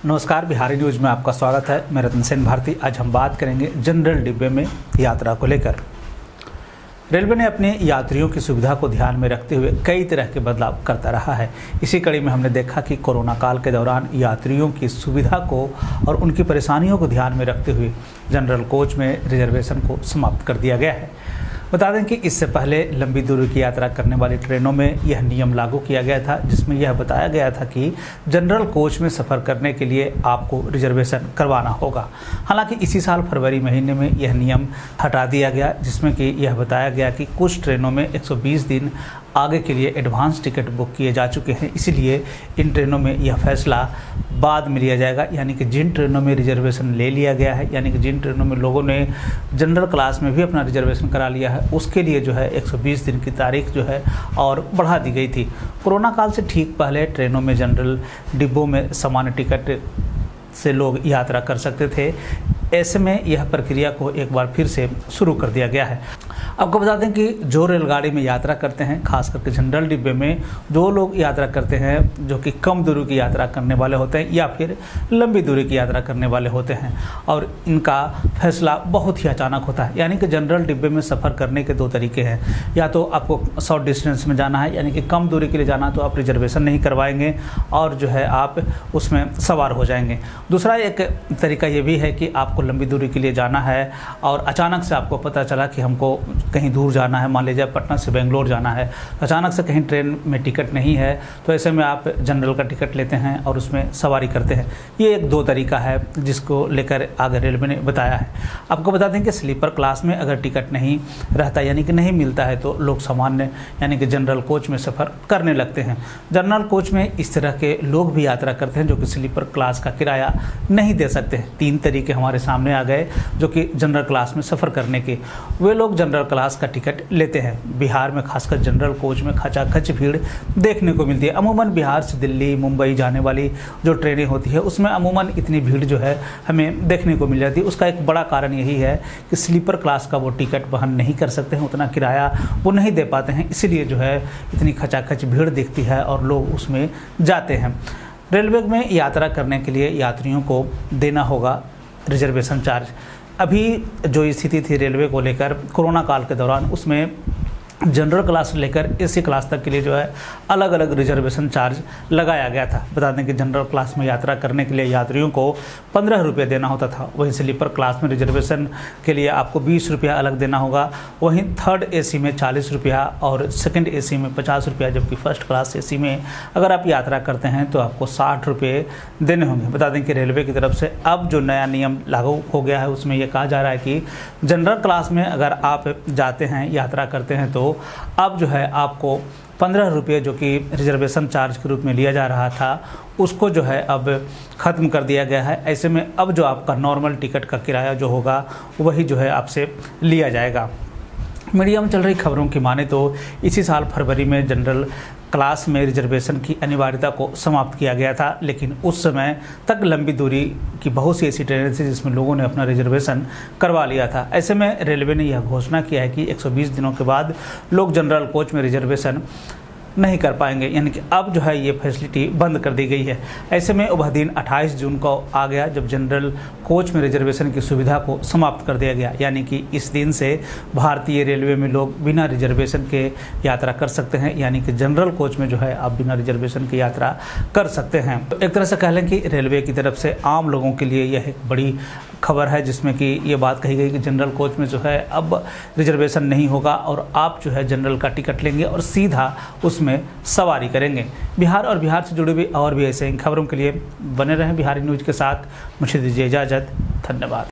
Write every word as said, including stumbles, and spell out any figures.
नमस्कार, बिहारी न्यूज में आपका स्वागत है। मैं रतन सेन भारती। आज हम बात करेंगे जनरल डिब्बे में यात्रा को लेकर। रेलवे ने अपने यात्रियों की सुविधा को ध्यान में रखते हुए कई तरह के बदलाव करता रहा है। इसी कड़ी में हमने देखा कि कोरोना काल के दौरान यात्रियों की सुविधा को और उनकी परेशानियों को ध्यान में रखते हुए जनरल कोच में रिजर्वेशन को समाप्त कर दिया गया है। बता दें कि इससे पहले लंबी दूरी की यात्रा करने वाली ट्रेनों में यह नियम लागू किया गया था, जिसमें यह बताया गया था कि जनरल कोच में सफ़र करने के लिए आपको रिजर्वेशन करवाना होगा। हालांकि इसी साल फरवरी महीने में यह नियम हटा दिया गया, जिसमें कि यह बताया गया कि कुछ ट्रेनों में एक सौ बीस दिन आगे के लिए एडवांस टिकट बुक किए जा चुके हैं। इसलिए इन ट्रेनों में यह फैसला बाद में लिया जाएगा, यानी कि जिन ट्रेनों में रिजर्वेशन ले लिया गया है, यानी कि जिन ट्रेनों में लोगों ने जनरल क्लास में भी अपना रिजर्वेशन करा लिया है, उसके लिए जो है एक सौ बीस दिन की तारीख जो है और बढ़ा दी गई थी। कोरोना काल से ठीक पहले ट्रेनों में जनरल डिब्बों में सामान्य टिकट से लोग यात्रा कर सकते थे। ऐसे में यह प्रक्रिया को एक बार फिर से शुरू कर दिया गया है। आपको बता दें कि जो रेलगाड़ी में यात्रा करते हैं, खास करके जनरल डिब्बे में जो लोग यात्रा करते हैं जो कि कम दूरी की यात्रा करने वाले होते हैं या फिर लंबी दूरी की यात्रा करने वाले होते हैं, और इनका फैसला बहुत ही अचानक होता है। यानी कि जनरल डिब्बे में सफ़र करने के दो तरीके हैं। या तो आपको शॉर्ट डिस्टेंस में जाना है, यानी कि कम दूरी के लिए जाना, तो आप रिजर्वेशन नहीं करवाएंगे और जो है आप उसमें सवार हो जाएंगे। दूसरा एक तरीका ये भी है कि आपको लंबी दूरी के लिए जाना है और अचानक से आपको पता चला कि हमको कहीं दूर जाना है, मान लीजिए पटना से बेंगलोर जाना है, अचानक से कहीं ट्रेन में टिकट नहीं है, तो ऐसे में आप जनरल का टिकट लेते हैं और उसमें सवारी करते हैं। ये एक दो तरीका है जिसको लेकर आगे रेलवे ने बताया है। आपको बता दें कि स्लीपर क्लास में अगर टिकट नहीं रहता, यानी कि नहीं मिलता है, तो लोग सामान्य यानी कि जनरल कोच में सफ़र करने लगते हैं। जनरल कोच में इस तरह के लोग भी यात्रा करते हैं जो कि स्लीपर क्लास का किराया नहीं दे सकते हैं। तीन तरीके हमारे सामने आ गए जो कि जनरल क्लास में सफ़र करने के। वे लोग जनरल क्लास का टिकट लेते हैं। बिहार में खासकर जनरल कोच में खचाखच भीड़ देखने को मिलती है। अमूमन बिहार से दिल्ली, मुंबई जाने वाली जो ट्रेनें होती है उसमें अमूमन इतनी भीड़ जो है हमें देखने को मिल जाती है। उसका एक बड़ा कारण यही है कि स्लीपर क्लास का वो टिकट वहन नहीं कर सकते हैं, उतना किराया वो नहीं दे पाते हैं, इसलिए जो है इतनी खचाखच भीड़ दिखती है और लोग उसमें जाते हैं। रेलवे में यात्रा करने के लिए यात्रियों को देना होगा रिजर्वेशन चार्ज। अभी जो स्थिति थी रेलवे को लेकर कोरोना काल के दौरान, उसमें जनरल क्लास से लेकर एसी क्लास तक के लिए जो है अलग अलग रिजर्वेशन चार्ज लगाया गया था। बता दें कि जनरल क्लास में यात्रा करने के लिए यात्रियों को पंद्रह रुपये देना होता था, वहीं स्लीपर क्लास में रिजर्वेशन के लिए आपको बीस रुपया अलग देना होगा, वहीं थर्ड एसी में चालीस रुपया और सेकंड एसी में पचास रुपया, जबकि फर्स्ट क्लास एसी में अगर आप यात्रा करते हैं तो आपको साठ रुपये देने होंगे। बता दें कि रेलवे की तरफ से अब जो नया नियम लागू हो गया है उसमें यह कहा जा रहा है कि जनरल क्लास में अगर आप जाते हैं, यात्रा करते हैं, तो अब जो है आपको पंद्रह रुपये जो कि रिजर्वेशन चार्ज के रूप में लिया जा रहा था उसको जो है अब ख़त्म कर दिया गया है। ऐसे में अब जो आपका नॉर्मल टिकट का किराया जो होगा वही जो है आपसे लिया जाएगा। मीडिया में चल रही खबरों की माने तो इसी साल फरवरी में जनरल क्लास में रिजर्वेशन की अनिवार्यता को समाप्त किया गया था, लेकिन उस समय तक लंबी दूरी की बहुत सी ऐसी ट्रेनें थी जिसमें लोगों ने अपना रिजर्वेशन करवा लिया था। ऐसे में रेलवे ने यह घोषणा किया है कि एक सौ बीस दिनों के बाद लोग जनरल कोच में रिजर्वेशन नहीं कर पाएंगे, यानी कि अब जो है ये फैसिलिटी बंद कर दी गई है। ऐसे में वह दिन अट्ठाईस जून को आ गया जब जनरल कोच में रिजर्वेशन की सुविधा को समाप्त कर दिया गया, यानी कि इस दिन से भारतीय रेलवे में लोग बिना रिजर्वेशन के यात्रा कर सकते हैं, यानी कि जनरल कोच में जो है आप बिना रिजर्वेशन की यात्रा कर सकते हैं। तो एक तरह से कह लें कि रेलवे की तरफ से आम लोगों के लिए यह एक बड़ी खबर है, जिसमें कि ये बात कही गई कि जनरल कोच में जो है अब रिजर्वेशन नहीं होगा और आप जो है जनरल का टिकट लेंगे और सीधा उस में सवारी करेंगे। बिहार और बिहार से जुड़ी हुई और भी ऐसे खबरों के लिए बने रहें बिहारी न्यूज के साथ। मुझे दीजिए इजाज़त। धन्यवाद।